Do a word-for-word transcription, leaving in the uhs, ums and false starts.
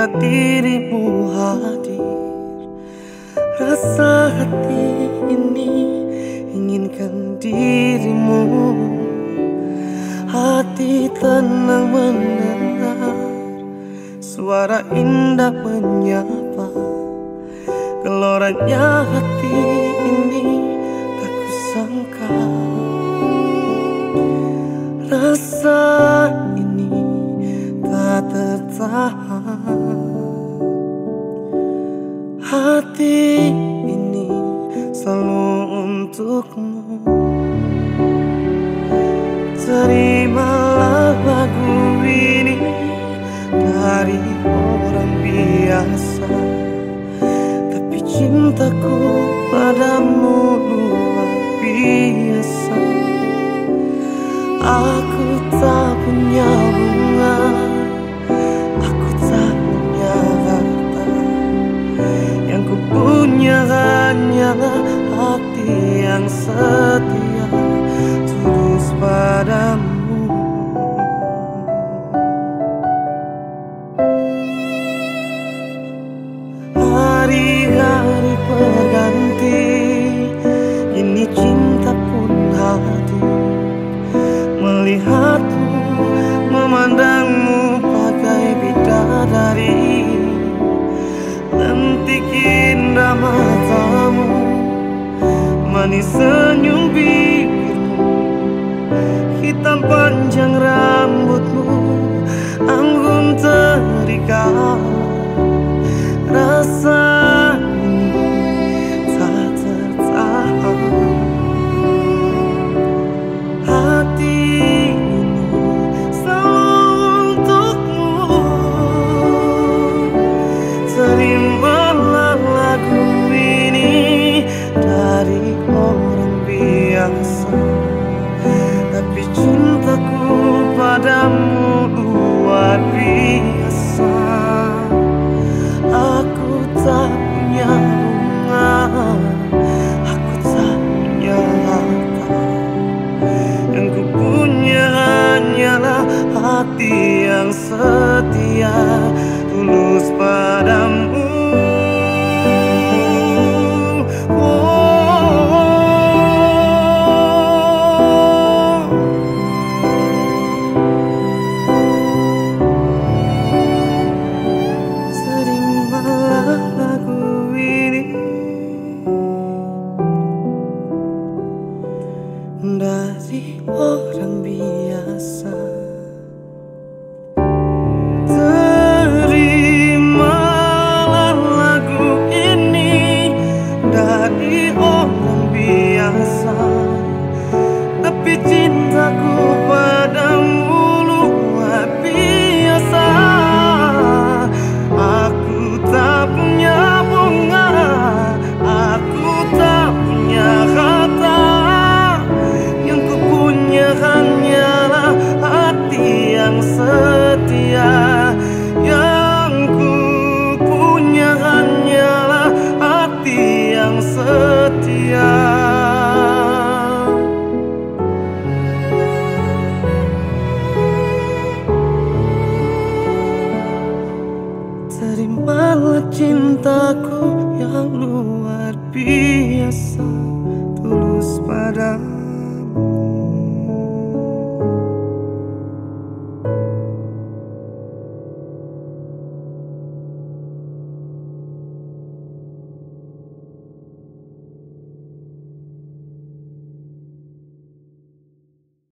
bila dirimu hadir. Rasa hati ini inginkan dirimu. Hati tenang mendengar suara indah menyapa. Geloranya hati ini tak kusangka. Rasa ini tak tertahan. Hati ini selalu untukmu. Terimalah lagu ini dari orang biasa, tapi cintaku padamu luar biasa. Aku tak punya bunga, aku tak punya harta. Yang ku punya hanyalah hati yang setia, tulus padamu. Hari-hari berganti, kini cinta pun hadir. Melihatmu, memandangmu bagai bidadari. Lentik indah matamu, manis senyum bibirmu, hitam panjang rambutmu, anggun terikat. Rasa ini tak tertahan. Hati ini selalu untukmu. Terimalah lagu ini dari orang biasa, tapi cintaku padamu luar biasa. Aku tak punya bunga, aku tak punya harta. Yang ku punya hanyalah hati yang setia, tulus padamu. Dari orang biasa, terimalah lagu ini dari orang biasa, tapi cintaku padamu luar biasa. Aku tak punya bunga, aku tak punya harta. Hanyalah hati yang setia. Yang ku punya hanyalah hati yang setia. Terimalah cintaku yang luar biasa, tulus padamu.